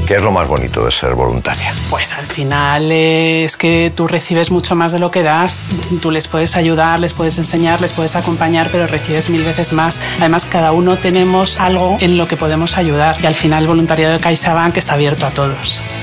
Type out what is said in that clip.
¿Qué es lo más bonito de ser voluntaria? Pues al final es que tú recibes mucho más de lo que das. Tú les puedes ayudar, les puedes enseñar, les puedes acompañar, pero recibes 1000 veces más. Además, cada uno tenemos algo en lo que podemos ayudar y al final el voluntariado de CaixaBank está abierto a todos.